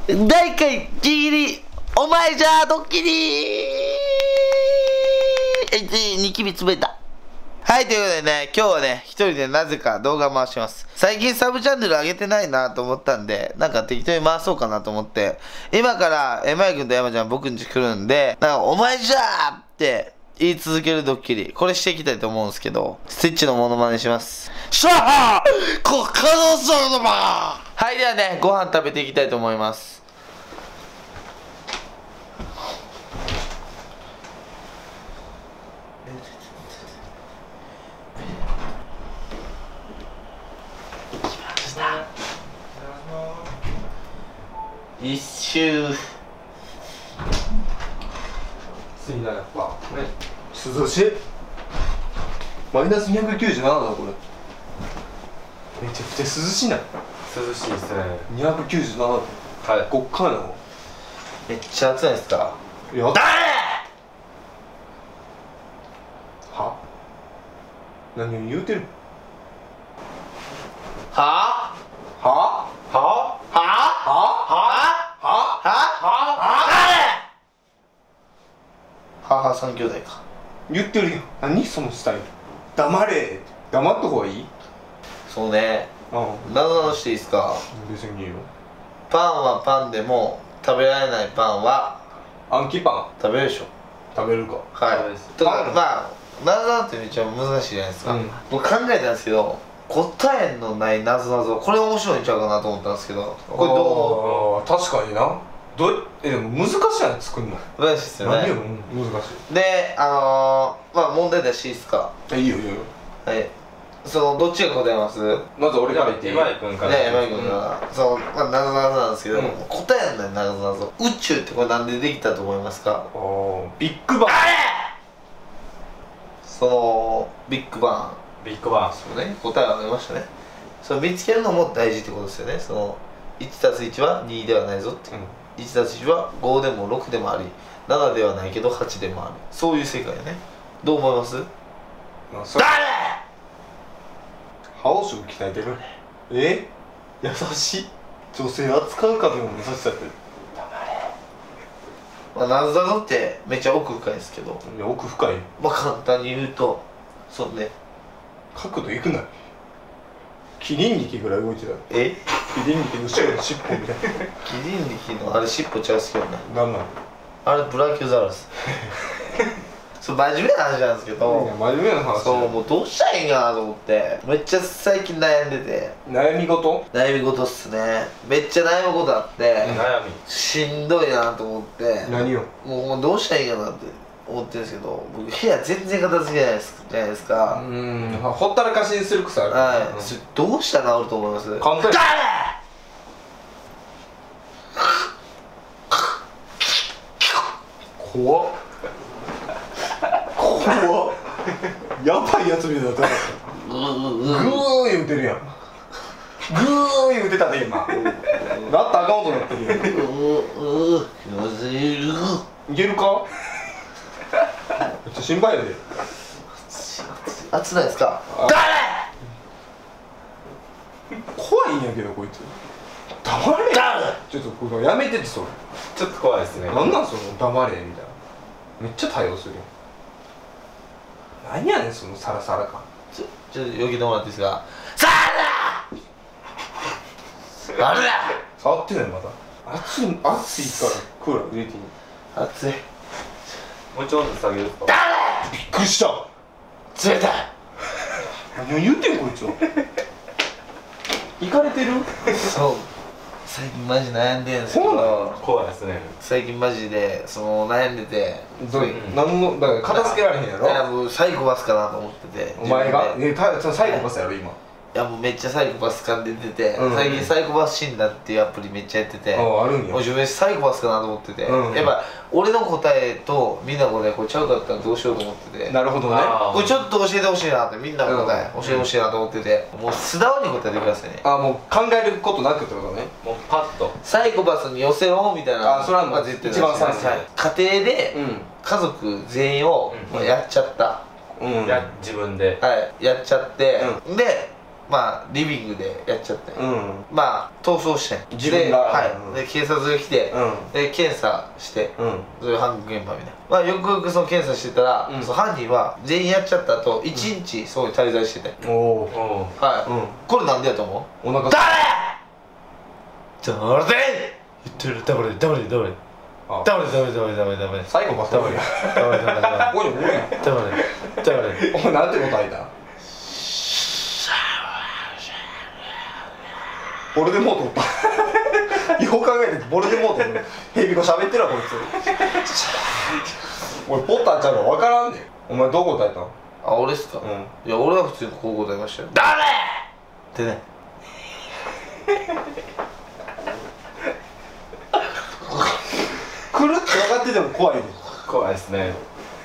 第1回ギリギリお前じゃドッキリニキビつめた。はい、ということでね、今日はね、一人でなぜか動画回します。最近サブチャンネル上げてないなと思ったんで、なんか適当に回そうかなと思って、今からエマイ君と山ちゃん僕ん家来るんで、なんかお前じゃーって言い続けるドッキリ、これしていきたいと思うんですけど、スイッチのモノマネします。シャーハーこっからそのまま。はい、ではね、ご飯食べていきたいと思います。一周暑いな、やっぱね。涼しい。マイナス297だこれ。めちゃくちゃ涼しいな。 涼しいですね。 297度。 はい。 こっからなの。 めっちゃ暑いですか。 いや、 誰は何を言うてる。 ははははは母三兄弟か。 言ってるよ。何そのスタイル。黙れ。黙った方がいい。 そうね。 うん。 なぞなぞしていいですか。 別にいいよ。 パンはパンでも食べられないパンは暗記パン食べるでしょ。 食べるか。 はいそうですとかまあなぞなぞってめっちゃ難しいじゃないですか、 うん僕考えたんですけど答えのないなぞなぞこれ面白いんちゃうかなと思ったんですけどこれどう思あー、確かにな。でも難しいやつ作んの。 う難しいですよ何よ、 ね。 難しでまあ問題出していいですか。 い。いいよ、いいよ。 はいそのどっちが答えます。 まず俺から言っていい。 今井君から。 ね山井君が、そのまあなぞなぞなんですけど、答えのないなぞなぞ宇宙ってこれなんでできたと思いますか。 あー、ビッグバン。 そのビッグバンビッグバン。 そうね、答えは出ましたね。それ見つけるのも大事ってことですよね。その 1+1 は2ではないぞって、1+1 は5でも6でもあり7ではないけど8でもある、そういう世界ね。どう思います。誰歯をすぐ鍛えてる。え、優しい。女性扱うかのような優しさって。 まあなぞなぞってめっちゃ奥深いですけど、 いや、奥深い。 まあ簡単に言うとそうね。 角度いくな。キリン力ぐらい動いてた。 えキリン力の後ろに尻尾みたいキリン力のあれ尻尾ちゃうっすけどね。 な。なんなん。 あれブラキオザウルスそう真面目な話なんですけど、 真面目な話。 そうもうどうしたらいいんかなと思ってめっちゃ最近悩んでて。 悩み事。 悩み事っすね。めっちゃ悩むことあって悩み。 しんどいなと思って何を。 もうどうしたらいいかなって思ってるんですけど、僕部屋全然片付けないですじゃないですか。 ほったらかしにする癖ある。 はい、それどうしたら治ると思います。 簡単や。怖っ。怖っ。やばいやつみたいだった。グー言うてるやん。グー言うてたで今。なったらあかんことなってるやん。いけるか。めっちゃ心配やで。 熱ないですか。 怖いんやけどこいつ。黙れ。ちょっとこれやめてってそれ。 ちょっと怖いですね。 なんなんその黙れみたいな。めっちゃ対応するよ。何やねんそのサラサラ感。 ちょっとよけてもらっていいですか。さあだ触ってないまだ。暑いからクーラー入れていい。 熱い。 もうちょっと下げると。 びっくりした。 冷たい。 何を言ってんこいつは。行かれてる。 そう最近マジ悩んでるんですけど、 怖いですね。 最近マジでその悩んでて、 何のだから片付けられへんやろ。 いやもうサイコパスかなと思ってて。 お前が自分でサイコパスやろ今。 いやもうめっちゃサイコパス感出てて、 うん最近サイコパス診断っていうアプリめっちゃやってて、 あるんやもう自分でサイコパスかなと思ってて、 うんやっぱ俺の答えとみんなの答えこれちゃうかったらどうしようと思ってて、 なるほどね。 これちょっと教えてほしいなって、みんなの答え、教えてほしいなと思ってて、もう素直に答えてくださいね。 あ、もう考えることなくってことね。 もうパッと。 サイコパスに寄せろみたいな。 あそれはもうまず言ってた一番最初。 家庭でうん家族全員をうんやっちゃった、 うん。 自分で。 はい、やっちゃって、でまあリビングでやっちゃって、まあ逃走して自分がで警察が来て、で検査して、そういう犯行現場みたいな、まあよくよくその検査してたら、その犯人は全員やっちゃった後1日そこに滞在してて、 おおはい、これなんでやと思う？ お腹誰で言ってる、誰最後バスタブルやおいおいお前なんて答えた？ボルデモートおったよう考えてボルデモートヘビが喋ってるわこいつ俺ポッターちゃうの分からんねん。お前どう答えたん？ あ、俺っすか？いや俺は普通にこう答えましたよ。誰ってね。 来るって分かってても怖いね。 怖いですね。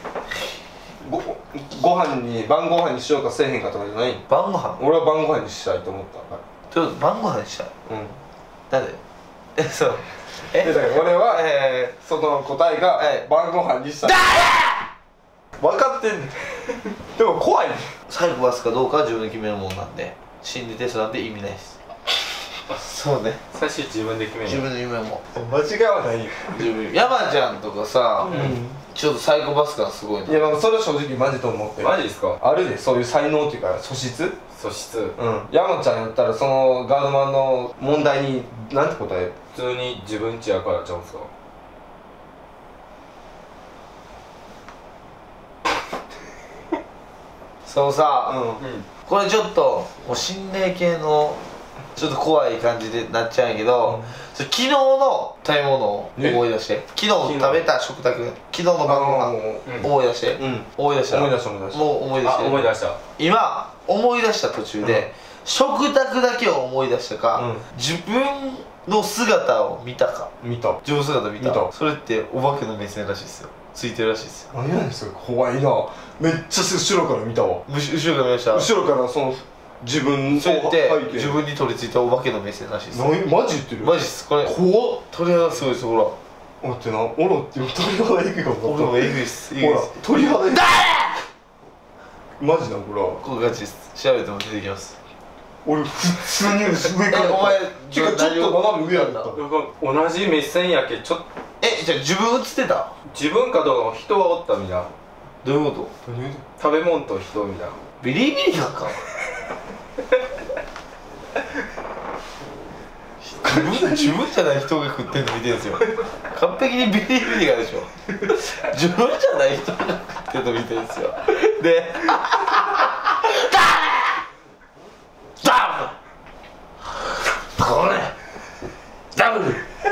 ご飯に晩ご飯にしようかせえへんかとかじゃない？ 晩ご飯？ 俺は晩ご飯にしたいと思ったから。 ちょっと晩ご飯にしたい。なんで？そう。 だから俺はその答えが晩ご飯にしたい。分かってんねん。でも怖いねん。 サイコパスかどうかは自分で決めるもんなんで、心理テストなんて意味ないです。そうね。 最終自分で決める。 自分で決めるもん。 間違いはないよ。 山ちゃんとかさ、ちょっとサイコパス感すごいな。 いや、それは正直マジと思ってる。 マジですか？ あるで、そういう才能っていうか素質。山ちゃんやったらそのガードマンの問題になんて答える？ 普通に自分ちやからちゃうんすか？ そうさ、これちょっともう心霊系のちょっと怖い感じでなっちゃうんやけど、昨日の食べ物を思い出して、昨日食べた食卓、昨日の晩ご飯思い出して、思い出した。もう思い出して。 思い出した。 今思い出した途中で、食卓だけを思い出したか、自分の姿を見たか。 見た。 自分の姿見た。それってお化けの目線らしいですよ。ついてるらしいですよ。 何やねんそれ、怖いな。めっちゃ後ろから見たわ。 後ろから見ました。 後ろからその自分そうやって自分に取り付いたお化けの目線らしいですよ。 マジ言ってる？ マジっす。これ怖っ。 鳥肌すごいです。ほら待ってな、おろって鳥肌えぐいかも。 俺もえぐいっす。 ほら鳥肌えぐい。マジな、これはこれガチです。調べても出てきます。 俺普通に上からお前ちょっと斜め上やった。 同じ目線やけちょっと。 じゃあ自分映ってた？ 自分かどうかも人はおったみたいな。 どういうこと？ 食べ物と人みたいな。 ビリビリなんか自分じゃない人が食ってんの見てるんですよ。完璧にビリビリがでしょ。自分じゃない人が食ってんの見てるんですよ。でこれダブル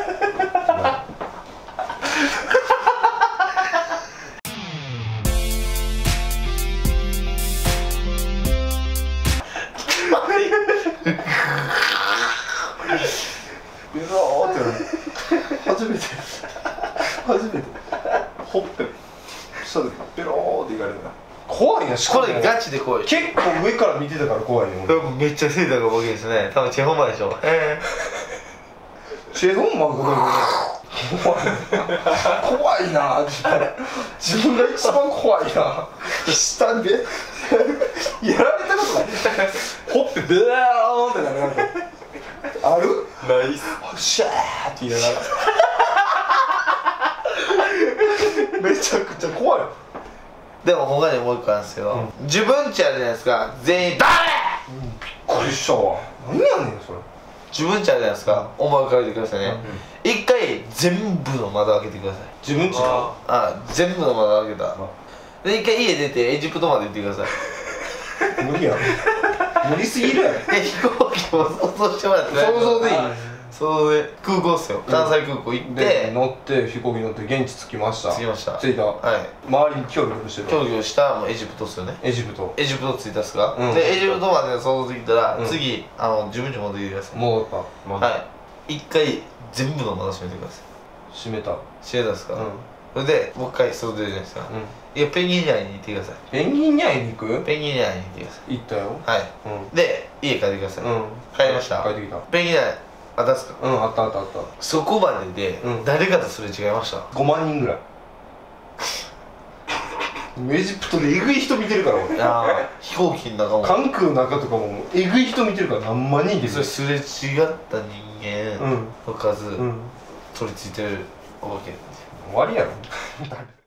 初めてほっぺ下でペローっていかれるな。怖いな。 これガチで怖い。 結構上から見てたから怖いね。 めっちゃ背高いわけですね。多分チェ・ホンマンでしょ。 チェ・ホンマン怖いな。自分が一番怖いな。下でやられたことない。ほっぺベローってなる。ある？ ナイス。 シャーって言いながらめちゃくちゃ怖い。 でも他にもう一個あるんですよ。自分ちあるじゃないですか。全員誰？ びっくりしたわ。何やねんそれ。 自分ちあるじゃないですか。思い浮かべてくださいね。一回全部の窓開けてください。 自分ちの？ 全部の窓開けた。で一回家出てエジプトまで行ってください。 無理やろ。無理すぎるやろ。 飛行機も想像してもらって想像でいい。 そうで空港っすよ。関西空港行って乗って飛行機乗って現地着きました。 着きました。 着いた。周りにキョロキョロしてる。 キョロキョロしたもうエジプトっすよね。エジプト着いたっすか。でエジプトまで想像できたら次自分ち戻ってきてください。 戻った。 はい一回全部の窓閉めてください。 閉めた。 閉めたっすか。それでもう一回外出るじゃないですか。いやペンギンに会いに行ってください。 ペンギンに会いに行く？ ペンギンに会いに行ってください。 行ったよ。 はいで家帰ってください。帰りました。 帰ってきた。 ペンギンに会いあったっすか。 あったあったあった。 そこまでで誰かとすれ違いました。 5万人ぐらい。 エジプトでえぐい人見てるから俺。 飛行機の中も関空の中とかもえぐい人見てるから何万人いてる。 それすれ違った人間の数、 うん。 取り付いてるわけ。 終わりやろ。